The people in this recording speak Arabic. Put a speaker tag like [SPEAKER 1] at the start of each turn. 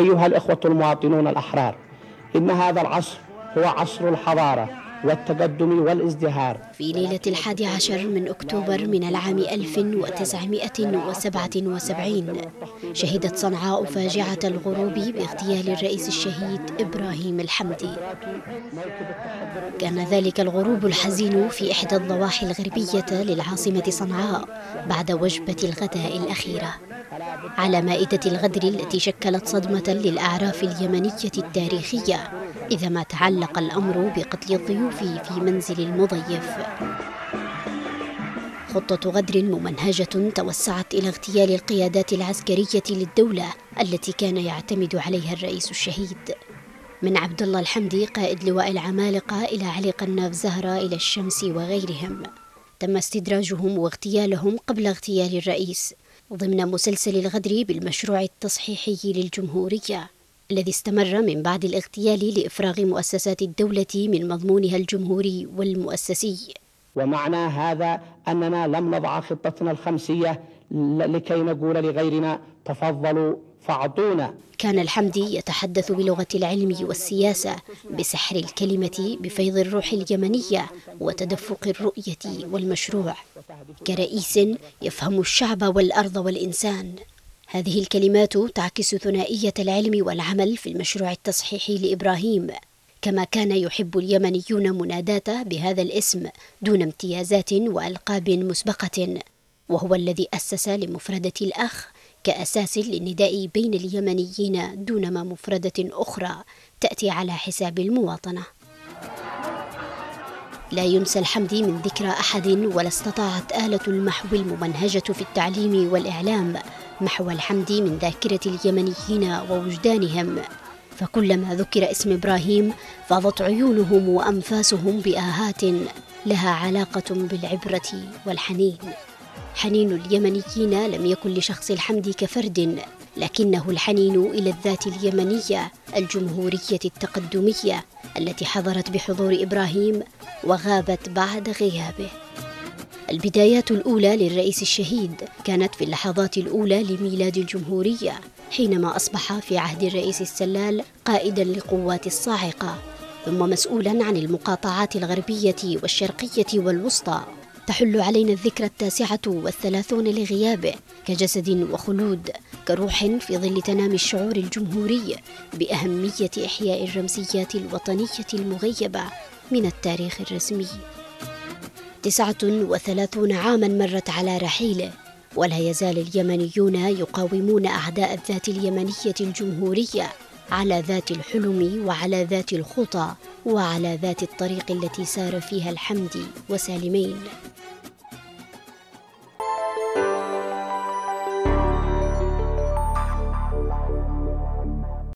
[SPEAKER 1] أيها الإخوة المواطنون الأحرار، إن هذا العصر هو عصر الحضارة والتقدم والازدهار.
[SPEAKER 2] في ليلة 11 من أكتوبر من العام 1977 شهدت صنعاء فاجعة الغروب باغتيال الرئيس الشهيد إبراهيم الحمدي. كان ذلك الغروب الحزين في إحدى الضواحي الغربية للعاصمة صنعاء بعد وجبة الغداء الأخيرة على مائدة الغدر التي شكلت صدمة للأعراف اليمنية التاريخية إذا ما تعلق الأمر بقتل الضيوف في منزل المضيف. خطة غدر ممنهجة توسعت إلى اغتيال القيادات العسكرية للدولة التي كان يعتمد عليها الرئيس الشهيد، من عبد الله الحمدي قائد لواء العمالقة إلى علي قناف زهرة إلى الشمس وغيرهم. تم استدراجهم واغتيالهم قبل اغتيال الرئيس ضمن مسلسل الغدر بالمشروع التصحيحي للجمهورية الذي استمر من بعد الاغتيال لإفراغ مؤسسات الدولة من مضمونها الجمهوري والمؤسسي.
[SPEAKER 1] ومعنى هذا أننا لم نضع خطتنا الخمسية لكي نقول لغيرنا تفضلوا فاعطونا.
[SPEAKER 2] كان الحمدي يتحدث بلغة العلم والسياسة بسحر الكلمة بفيض الروح اليمنية وتدفق الرؤية والمشروع، كرئيس يفهم الشعب والأرض والإنسان. هذه الكلمات تعكس ثنائية العلم والعمل في المشروع التصحيحي لإبراهيم، كما كان يحب اليمنيون مناداته بهذا الاسم دون امتيازات وألقاب مسبقة، وهو الذي أسس لمفردة الأخ كأساس للنداء بين اليمنيين دون ما مفردة أخرى تأتي على حساب المواطنة. لا ينسى الحمدي من ذكرى أحد، ولا استطاعت آلة المحو الممنهجة في التعليم والإعلام محو الحمدي من ذاكرة اليمنيين ووجدانهم، فكلما ذكر اسم إبراهيم فاضت عيونهم وأنفاسهم بآهات لها علاقة بالعبرة والحنين. حنين اليمنيين لم يكن لشخص الحمدي كفرد، لكنه الحنين إلى الذات اليمنية الجمهورية التقدمية التي حضرت بحضور إبراهيم وغابت بعد غيابه. البدايات الأولى للرئيس الشهيد كانت في اللحظات الأولى لميلاد الجمهورية، حينما أصبح في عهد الرئيس السلال قائدا للقوات الصاعقة، ثم مسؤولا عن المقاطعات الغربية والشرقية والوسطى. تحل علينا الذكرى 39 لغيابه كجسد وخلود، كروح في ظل تنامي الشعور الجمهوري بأهمية إحياء الرمزيات الوطنية المغيبة من التاريخ الرسمي. 39 عاما مرت على رحيله، ولا يزال اليمنيون يقاومون أعداء الذات اليمنية الجمهورية على ذات الحلم وعلى ذات الخطى وعلى ذات الطريق التي سار فيها الحمدي وسالمين.